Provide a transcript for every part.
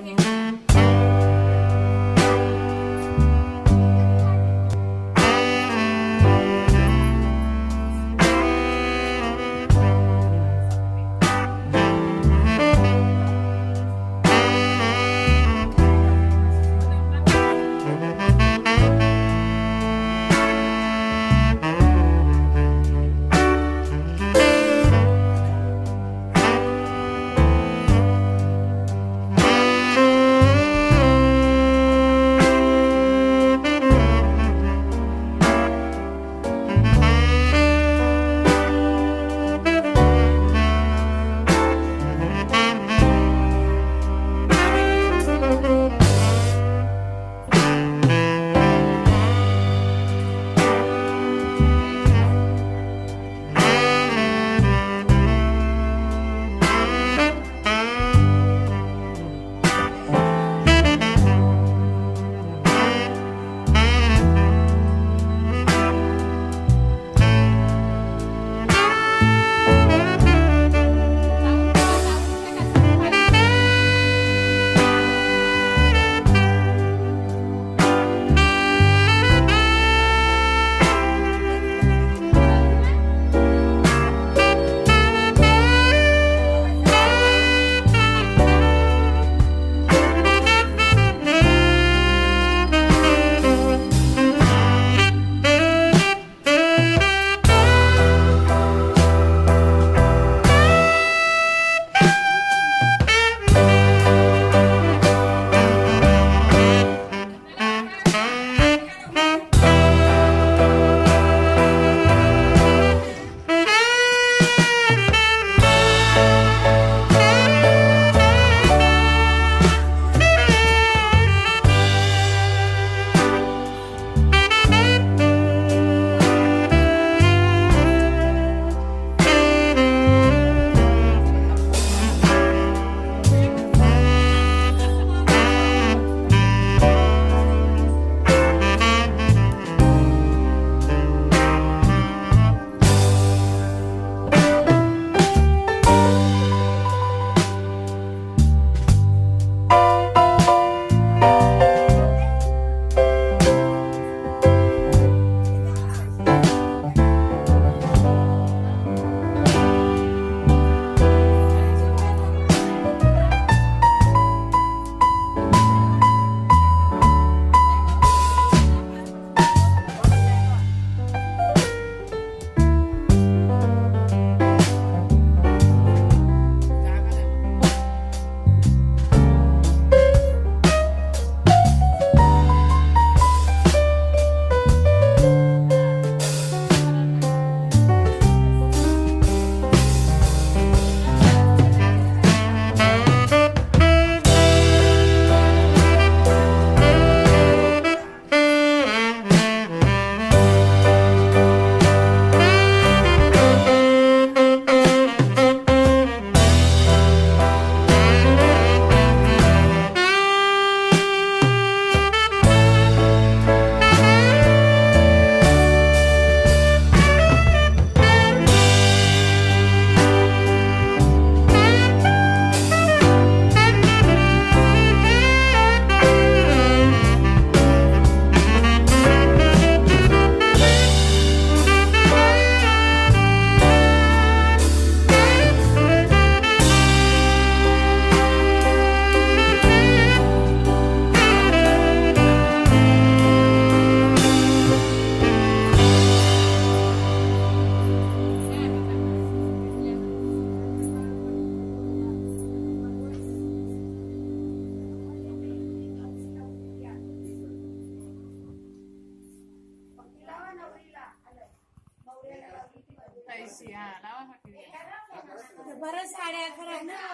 बरं साड्या खराब ना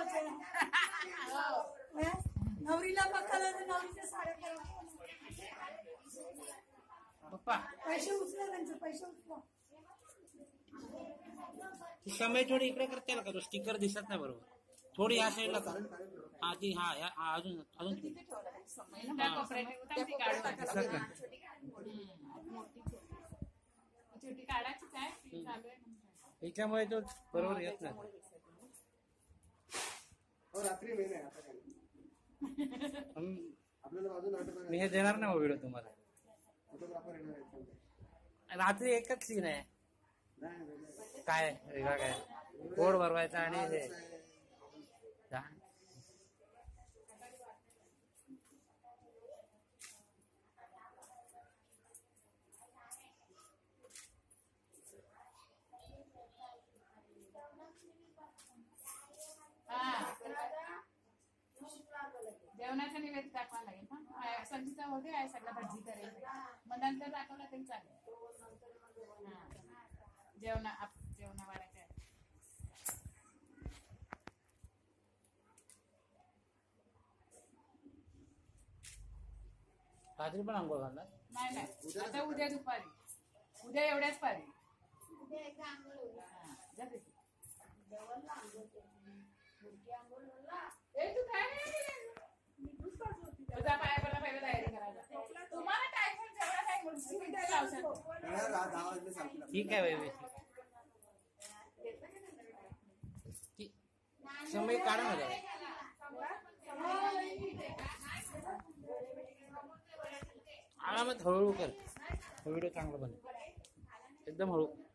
नवरीला बघायला नवरीच्या साड्या खराब पैसे उचला त्यांचे पैसे उचला समय थोडी इकडे करते का तो स्टिकर दिसत नाही बरोबर थोडी या साईडला का हा ती हा अजून अजून याच्यामुळे तो बरोबर येत नाही. आपल्याला बाजूला नाटक मी हे देणार नाही व्हिडिओ तुम्हाला. फोटोग्राफर येणार आहे. रात्री एकच सीन आहे. नाही काय वेगळा काय कोड भरवायचा आणि हे जा. जेवणाचा निवेद दाखवा लागेल ना. संगीता वगैरे आहे सगळं भजी करायचं मग नंतर दाखवलं तरी चालेल. जेवणावाला काय रात्री पण आंघोळ घालणार. नाही नाही आता उद्या दुपारी उद्या एवढ्याच पारी. तू काय तुझा पायाला पहिलं तयारी करायला तुम्हाला टायफॉइड जेवढा काय मुलगी लावू ठीक आहे बाई. समय काढा ना आरामात हळूहळू कर. व्हिडिओ चांगला बनेल एकदम हळू.